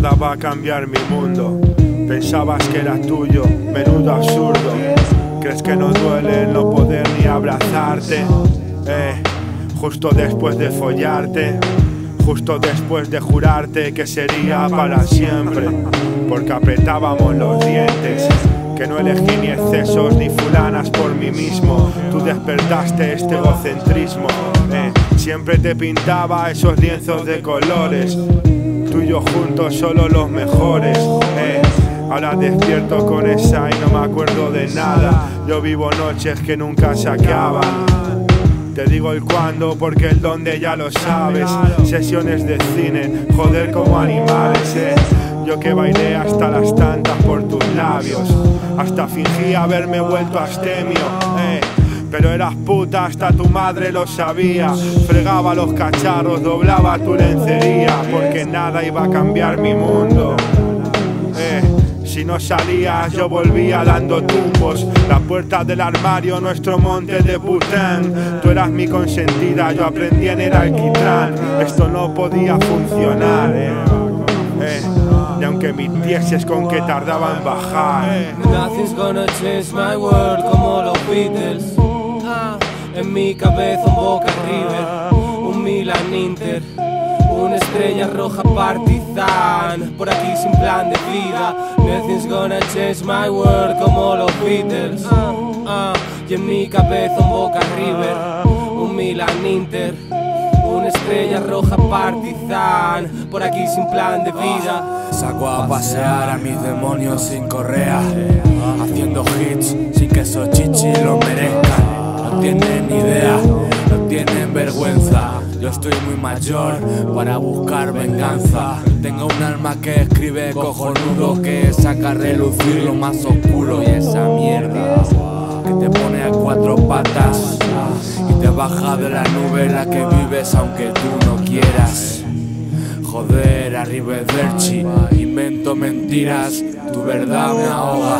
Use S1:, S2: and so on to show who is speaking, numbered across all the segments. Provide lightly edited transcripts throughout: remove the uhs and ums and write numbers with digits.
S1: nada va a cambiar mi mundo. Pensabas que era tuyo, menudo absurdo. Crees que no duele no poder ni abrazarte, justo después de follarte, justo después de jurarte que sería para siempre, porque apretábamos los dientes. Que no elegí ni excesos ni fulanas por mí mismo. Tú despertaste este egocentrismo, siempre te pintaba esos lienzos de colores. Tú y yo juntos solo los mejores, ahora despierto con esa y no me acuerdo de nada. Yo vivo noches que nunca se acaban. Te digo el cuándo porque el dónde ya lo sabes. Sesiones de cine, joder como animales, Yo que bailé hasta las tantas por tus labios. Hasta fingí haberme vuelto abstemio, pero eras puta, hasta tu madre lo sabía. Fregaba los cacharros, doblaba tu lencería, porque nada iba a cambiar mi mundo. Si no salías yo volvía dando tumbos. La puerta del armario, nuestro monte de Bután. Tú eras mi consentida, yo aprendí en el alquitrán. Esto no podía funcionar, y aunque mintieses con que tardaba en bajar,
S2: Nothing's gonna change my world como los Beatles. En mi cabeza un Boca River, un Milan Inter, una Estrella Roja Partizan, por aquí sin plan de vida. Nothing's gonna change my world como los Beatles. Y en mi cabeza un Boca River, un Milan Inter, una Estrella Roja Partizan, por aquí sin plan de vida.
S3: Saco a pasear a mis demonios sin correa, haciendo hits sin que esos chichis lo merezcan. No tienen ni idea, no tienen vergüenza. Yo estoy muy mayor para buscar venganza. Tengo un alma que escribe cojonudo, que saca a relucir lo más oscuro. Y esa mierda que te pone a cuatro patas y te baja de la nube en la que vives aunque tú no quieras. Joder, arrivederci, invento mentiras, tu verdad me ahoga.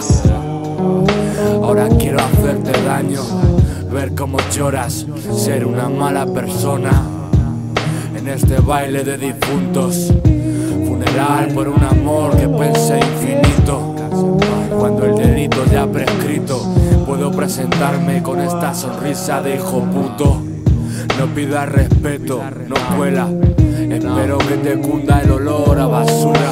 S3: Ahora quiero hacerte daño, ver cómo lloras, ser una mala persona en este baile de difuntos. Funeral por un amor que pensé infinito. Cuando el delito ya prescrito, puedo presentarme con esta sonrisa de hijo puto. No pidas respeto, no cuela. Espero que te cunda el olor a basura.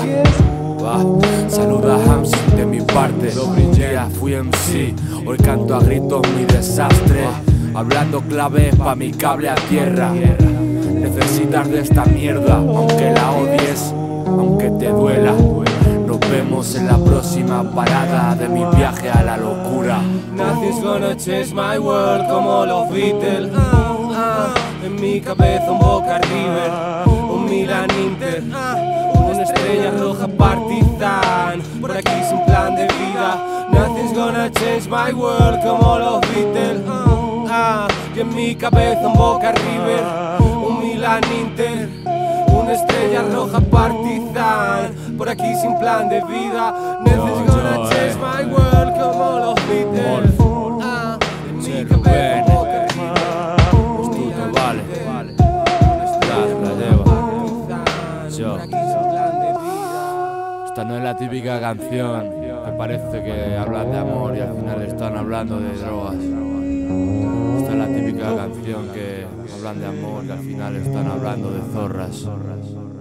S3: Saluda a Hamsi de mi parte. Ya fui MC, hoy canto a gritos mi desastre. Hablando claves pa' mi cable a tierra. Necesitas de esta mierda, aunque la odies, aunque te duela. Nos vemos en la próxima parada de mi viaje a la locura.
S2: Nothing's gonna change my world como los Beatles. En mi cabeza un Boca River, un Milan Inter, una Estrella Roja Partizan, por aquí sin plan de vida. Nothing's gonna change my world como los Beatles. Y en mi cabeza un Boca River, un Milan Inter, una Estrella Roja Partizan, por aquí sin plan de vida. Nothing's gonna change my world como los Beatles. En mi cabeza un Boca River.
S3: Esta no es la típica canción que parece que hablan de amor y al final están hablando de drogas. Esta es la típica canción que hablan de amor y al final están hablando de zorras.